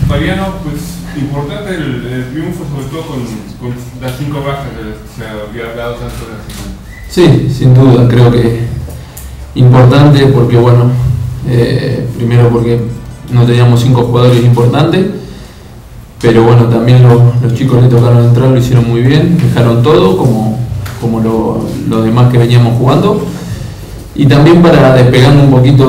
Mariano, pues importante el triunfo, sobre todo con las 5 bajas de las que se había hablado tanto de la semana. Sí, sin duda, creo que importante porque bueno, primero porque no teníamos 5 jugadores importantes, pero bueno, también los chicos le tocaron entrar, lo hicieron muy bien, dejaron todo como los demás que veníamos jugando, y también para despegando un poquito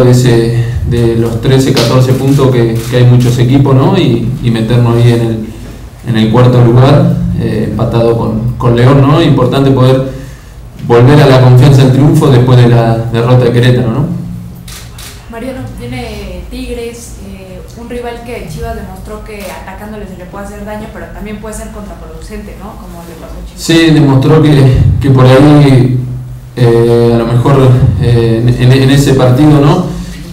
de los 13, 14 puntos que hay muchos equipos, ¿no? y meternos ahí en el cuarto lugar, empatado con León, ¿no? Importante poder volver a la confianza del triunfo después de la derrota de Querétaro, ¿no? Mariano, viene Tigres, un rival que Chivas demostró que atacándole se le puede hacer daño, pero también puede ser contraproducente, ¿no? Como le pasó a Chivas. Sí, demostró que por ahí a lo mejor en ese partido, ¿no?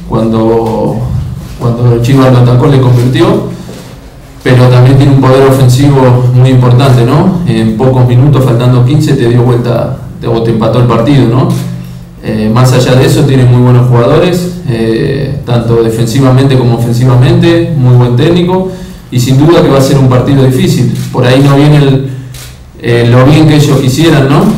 Cuando Chivas lo atacó le convirtió, pero también tiene un poder ofensivo muy importante, ¿no? En pocos minutos, faltando 15, te dio vuelta o te empató el partido, ¿no? Más allá de eso tiene muy buenos jugadores, tanto defensivamente como ofensivamente, muy buen técnico, y sin duda que va a ser un partido difícil. Por ahí no viene lo bien que ellos quisieran, ¿no?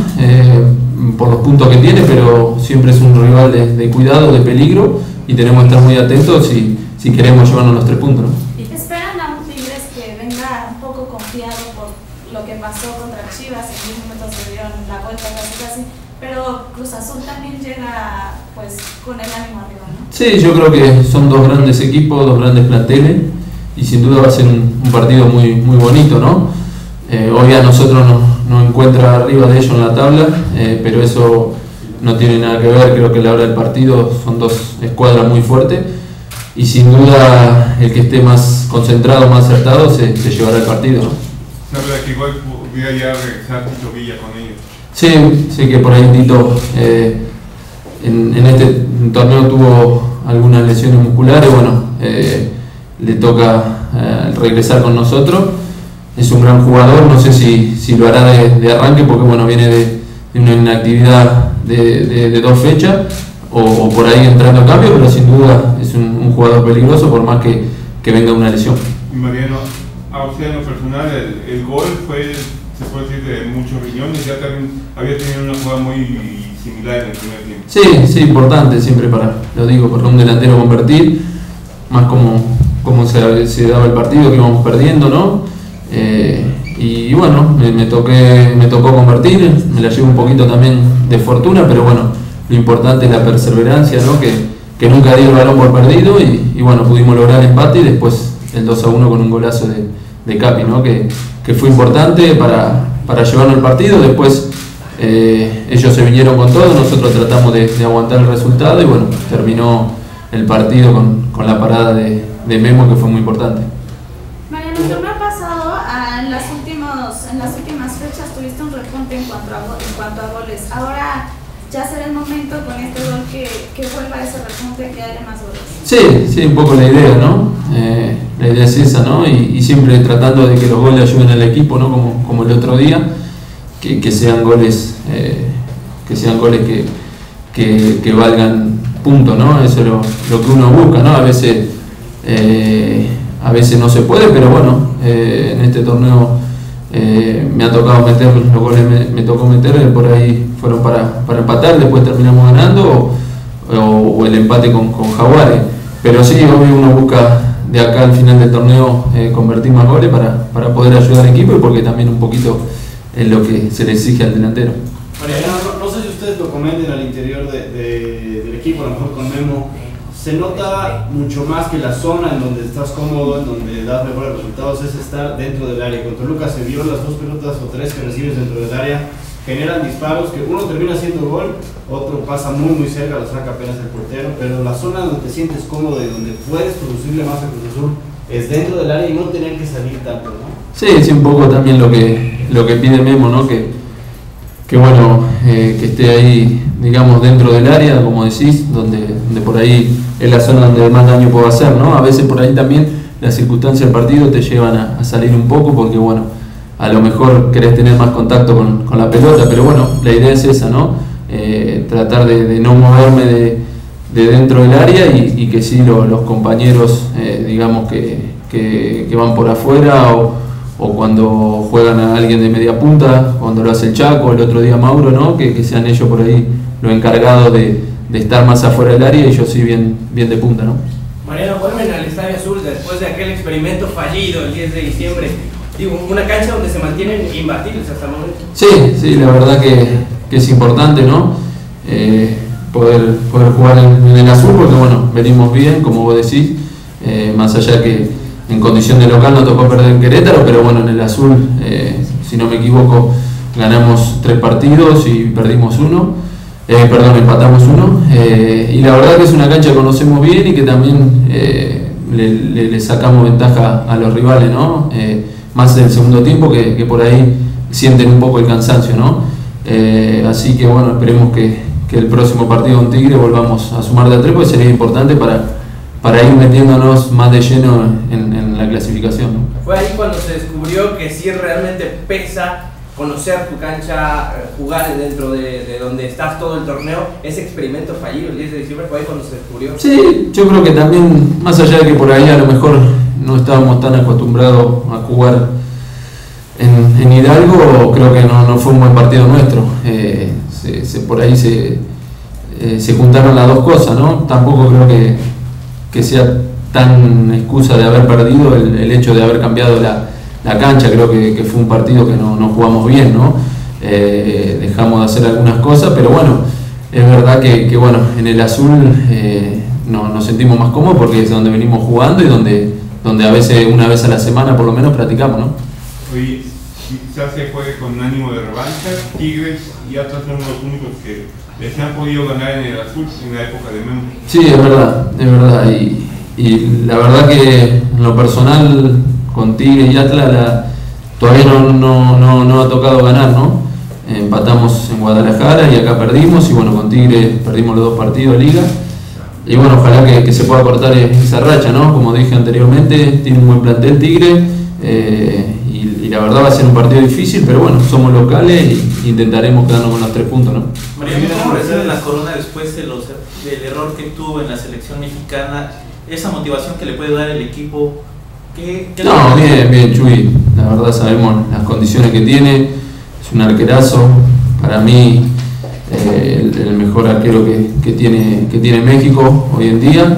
Por los puntos que tiene, pero siempre es un rival de cuidado, de peligro, y tenemos que estar muy atentos si queremos llevarnos los 3 puntos, ¿no? ¿Esperan a un Tigres que venga un poco confiado por lo que pasó contra Chivas? En 10 minutos se dieron la vuelta casi, pero Cruz Azul también llega pues con el ánimo arriba, ¿no? Sí, yo creo que son 2 grandes equipos, 2 grandes planteles, y sin duda va a ser un partido muy, muy bonito, ¿no? Hoy a nosotros nos encuentra arriba de ellos en la tabla, pero eso no tiene nada que ver. Creo que a la hora del partido son 2 escuadras muy fuertes, y sin duda el que esté más concentrado, más acertado, se llevará el partido, ¿no? La verdad que igual podría ya regresar Tito Villa con ellos. Sí, que por ahí Tito en este torneo tuvo algunas lesiones musculares, bueno, le toca regresar con nosotros. Es un gran jugador, no sé si lo hará de arranque porque bueno, viene de una inactividad de 2 fechas o por ahí entrando a cambio, pero sin duda es un jugador peligroso por más que venga una lesión. Mariano, a usted en lo personal, el gol fue, se puede decir, de muchos riñones, ya también había tenido una jugada muy similar en el primer tiempo. Sí, importante siempre para un delantero convertir, más como se daba el partido, que íbamos perdiendo, ¿no? Y bueno, me tocó convertir, me la llevo un poquito también de fortuna, pero bueno, lo importante es la perseverancia, ¿no? Que nunca di el balón por perdido, y bueno, pudimos lograr el empate y después el 2-1 con un golazo de Capi, ¿no? Que fue importante para llevarnos el partido. Después ellos se vinieron con todo, nosotros tratamos de aguantar el resultado, y bueno, terminó el partido con la parada de Memo, que fue muy importante. Mariano, el torneo pasado, en las últimas fechas tuviste un repunte en cuanto a goles. Ahora ya será el momento con este gol que vuelva ese repunte, que haya más goles. Sí, un poco la idea, ¿no? La idea es esa, ¿no? Y siempre tratando de que los goles ayuden al equipo, ¿no? Como el otro día, que sean goles que valgan puntos, ¿no? Eso es lo que uno busca, ¿no? A veces no se puede, pero bueno, en este torneo me ha tocado meter los goles, me tocó meter, por ahí fueron para empatar, después terminamos ganando, o el empate con Jaguares. Pero sí, obvio uno busca de acá al final del torneo convertir más goles para poder ayudar al equipo, y porque también un poquito es lo que se le exige al delantero. Mariano, no sé si ustedes lo comenten al interior del equipo, a lo mejor con Memo. Se nota mucho más que la zona en donde estás cómodo, en donde das mejores resultados, es estar dentro del área. Con Toluca se vio las 2 pelotas o 3 que recibes dentro del área, generan disparos que uno termina haciendo gol, otro pasa muy cerca, lo saca apenas el portero, pero la zona donde te sientes cómodo y donde puedes producirle más a Cruz Azul es dentro del área y no tener que salir tanto, ¿no? Sí, un poco también lo que pide Memo, ¿no? Que bueno, que esté ahí, digamos, dentro del área, como decís, donde por ahí es la zona donde más daño puedo hacer, ¿no? A veces por ahí también las circunstancias del partido te llevan a salir un poco, porque bueno, a lo mejor querés tener más contacto con la pelota, pero bueno, la idea es esa, ¿no? Tratar de no moverme de dentro del área, y que sí los compañeros digamos que van por afuera o cuando juegan a alguien de media punta, cuando lo hace el Chaco, el otro día Mauro, ¿no? Que sean ellos por ahí los encargados de estar más afuera del área y yo sí bien de punta, ¿no? Mariano, vuelven al Estadio Azul después de aquel experimento fallido el 10 de diciembre. Digo, una cancha donde se mantienen imbatibles hasta el momento. Sí, la verdad que es importante, ¿no? Poder jugar en el Azul, porque bueno, venimos bien, como vos decís, más allá que en condición de local nos tocó perder en Querétaro, pero bueno, en el Azul, si no me equivoco, ganamos 3 partidos y perdimos 1, empatamos 1, y la verdad que es una cancha que conocemos bien y que también le sacamos ventaja a los rivales, ¿no? Más del segundo tiempo que por ahí sienten un poco el cansancio, ¿no? Así que bueno, esperemos que el próximo partido con Tigre volvamos a sumar de a 3, pues sería importante para ir metiéndonos más de lleno en la clasificación, ¿no? Fue ahí cuando se descubrió que sí realmente pesa conocer tu cancha, jugar dentro de donde estás todo el torneo. Ese experimento fallido el 10 de diciembre fue ahí cuando se descubrió. Sí, yo creo que también, más allá de que por ahí a lo mejor no estábamos tan acostumbrados a jugar en Hidalgo, creo que no fue un buen partido nuestro. Por ahí se juntaron las dos cosas, ¿no? Tampoco creo que sea tan excusa de haber perdido el hecho de haber cambiado la cancha. Creo que fue un partido que no jugamos bien, ¿no? Dejamos de hacer algunas cosas, pero bueno, es verdad que bueno, en el Azul nos sentimos más cómodos porque es donde venimos jugando y donde a veces, una vez a la semana por lo menos, practicamos, ¿no? Oye, quizás se juegue con ánimo de revancha. Tigres y Atlas son los únicos que les han podido ganar en el Azul en la época de Memo. Sí, es verdad. Y la verdad que en lo personal con Tigres y Atlas todavía no ha tocado ganar, ¿no? Empatamos en Guadalajara y acá perdimos, y bueno, con Tigres perdimos los 2 partidos de liga. Y bueno, ojalá que se pueda cortar esa racha, ¿no? Como dije anteriormente, tiene un buen plantel Tigre, y la verdad va a ser un partido difícil, pero bueno, somos locales e intentaremos quedarnos con los 3 puntos, ¿no? Mariano, ¿cómo recibe la Corona después del error que tuvo en la selección mexicana? Esa motivación que le puede dar el equipo. No, bien, Chuy. La verdad sabemos las condiciones que tiene. Es un arquerazo. Para mí, el mejor arquero que tiene México hoy en día.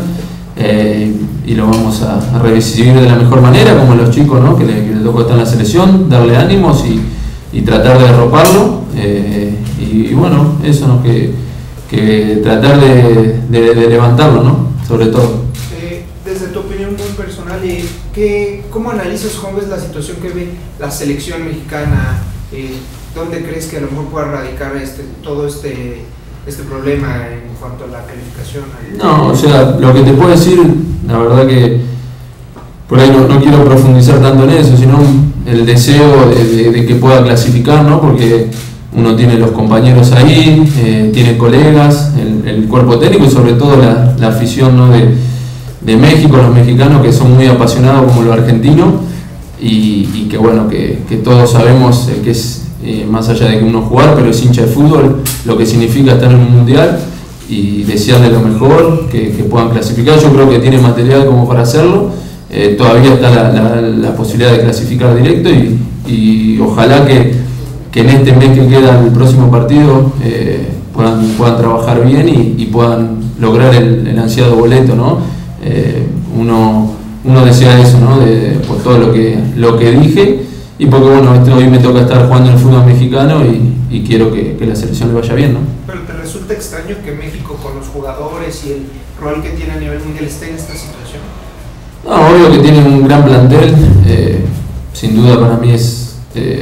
Y lo vamos a recibir de la mejor manera, como los chicos, ¿no? que le tocó estar en la selección, darle ánimos y tratar de arroparlo. Y bueno, eso, ¿no? que tratar de levantarlo, ¿no? Sobre todo. Desde tu opinión muy personal, ¿cómo analizas, cómo ves la situación que ve la selección mexicana? ¿Dónde crees que a lo mejor pueda radicar todo este problema en cuanto a la calificación? No, o sea, lo que te puedo decir, la verdad que por ahí no quiero profundizar tanto en eso, sino el deseo de que pueda clasificar, ¿no? Porque uno tiene los compañeros ahí, tiene colegas, el cuerpo técnico y sobre todo la afición, ¿no? de México, los mexicanos que son muy apasionados como los argentinos, y que bueno, que todos sabemos que es, más allá de que uno jugar, pero es hincha de fútbol, lo que significa estar en un mundial, y desearle lo mejor, que puedan clasificar. Yo creo que tiene material como para hacerlo. Todavía está la posibilidad de clasificar directo, y ojalá que en este mes que queda el próximo partido puedan trabajar bien y puedan lograr el ansiado boleto, ¿no? Uno desea eso, ¿no? Por todo lo que dije, y porque bueno, hoy me toca estar jugando en el fútbol mexicano y quiero que la selección le vaya bien, ¿no? Pero ¿te resulta extraño que México, con los jugadores y el rol que tiene a nivel mundial, esté en esta situación? No, obvio que tiene un gran plantel, sin duda para mí es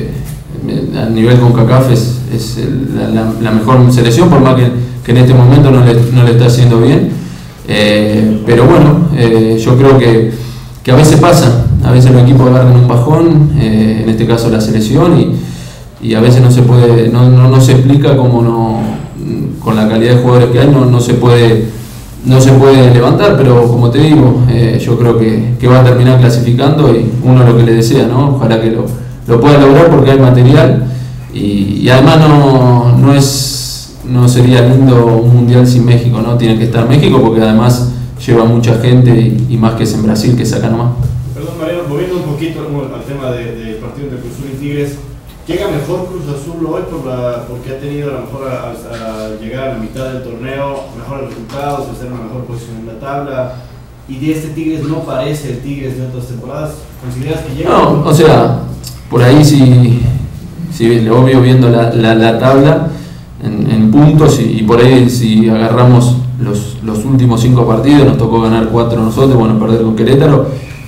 a nivel CONCACAF es la mejor selección, por más que en este momento no le está haciendo bien. Pero bueno, yo creo que a veces pasa, a veces los equipos agarran un bajón, en este caso la selección, y a veces no se puede, no se explica cómo con la calidad de jugadores que hay no se puede levantar, pero como te digo, yo creo que va a terminar clasificando, y uno lo que le desea, ¿no? Ojalá que lo pueda lograr porque hay material, y además no sería lindo un mundial sin México, ¿no? Tiene que estar México porque además lleva mucha gente y más que es en Brasil, que saca nomás. Perdón, Mariano, volviendo un poquito al tema del partido entre Cruz Azul y Tigres, ¿llega mejor Cruz Azul hoy porque ha tenido a lo mejor al llegar a la mitad del torneo mejores resultados, hacer una mejor posición en la tabla? Y de este Tigres no parece el Tigres de otras temporadas. ¿Consideras que llega? No, o sea, por ahí sí obvio viendo la tabla en puntos y por ahí si agarramos los últimos 5 partidos, nos tocó ganar 4 nosotros, bueno, perder con Querétaro,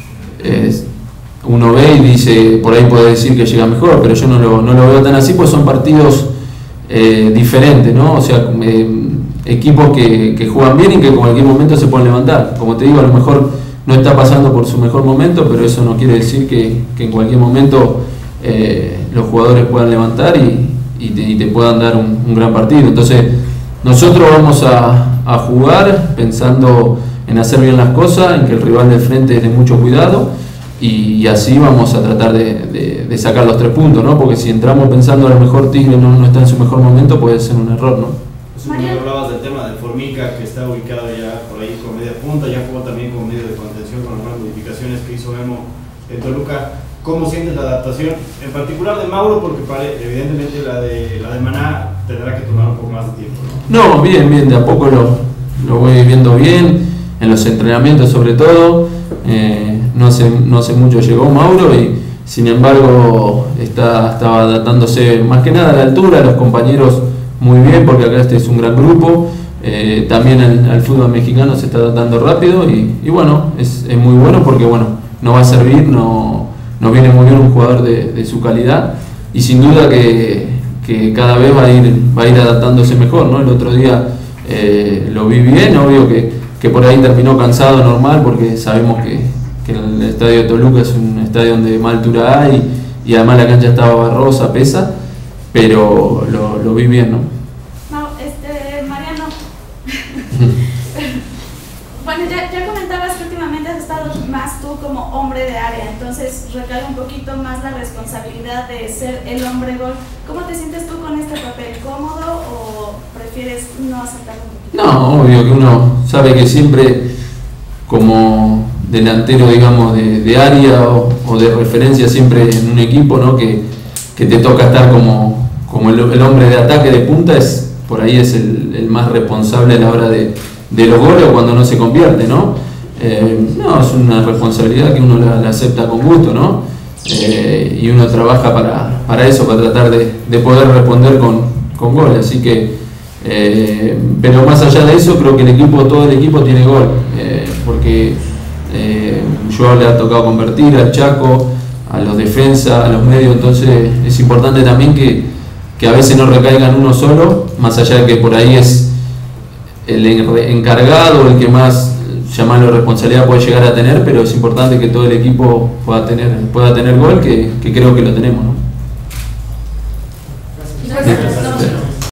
uno ve y dice, por ahí puede decir que llega mejor, pero yo no lo veo tan así, pues son partidos diferentes, ¿no? O sea, equipos que juegan bien y que en cualquier momento se pueden levantar. Como te digo, a lo mejor no está pasando por su mejor momento, pero eso no quiere decir que en cualquier momento los jugadores puedan levantar y te puedan dar un gran partido. Entonces nosotros vamos a jugar pensando en hacer bien las cosas, en que el rival del frente dé mucho cuidado y así vamos a tratar de sacar los 3 puntos, ¿no? Porque si entramos pensando a lo mejor Tigre no está en su mejor momento, puede ser un error, ¿no? Cuando hablabas del tema de Formica, que está ubicado ya por ahí con media punta, ya jugó también con medio de contención con algunas modificaciones que hizo Memo en Toluca. ¿Cómo sientes la adaptación? En particular de Mauro, porque evidentemente la de Maná tendrá que tomar un poco más de tiempo, ¿no? No, bien, de a poco lo voy viendo bien, en los entrenamientos sobre todo. No hace mucho llegó Mauro y sin embargo estaba adaptándose más que nada a la altura, los compañeros muy bien, porque acá este es un gran grupo. También al fútbol mexicano se está adaptando rápido y bueno, es muy bueno porque bueno, no va a servir, no viene muy bien un jugador de su calidad y sin duda que cada vez va a ir adaptándose mejor, ¿no? El otro día lo vi bien, obvio que por ahí terminó cansado normal porque sabemos que el estadio de Toluca es un estadio donde más altura hay y además la cancha estaba barrosa, pesa, pero lo vi bien, ¿no? Mariano, bueno, ya comentabas que últimamente has estado más tú como hombre de área, entonces recae un poquito más la responsabilidad de ser el hombre gol. ¿Cómo te sientes tú con este papel? ¿Cómodo o prefieres no aceptarlo un poquito? No, obvio que uno sabe que siempre como delantero, digamos, de área o de referencia siempre en un equipo, ¿no? Que te toca estar como el hombre de ataque de punta, por ahí es el más responsable a la hora de los goles o cuando no se convierte, ¿no? No, es una responsabilidad que uno la acepta con gusto, ¿no? Y uno trabaja para eso, para tratar de poder responder con goles, así que pero más allá de eso creo que todo el equipo tiene gol, porque yo le ha tocado convertir al Chaco, a los defensas, a los medios, entonces es importante también que a veces no recaigan uno solo, más allá de que por ahí es el encargado, el que más llamarlo responsabilidad puede llegar a tener, pero es importante que todo el equipo pueda tener gol, que creo que lo tenemos, ¿no? Gracias.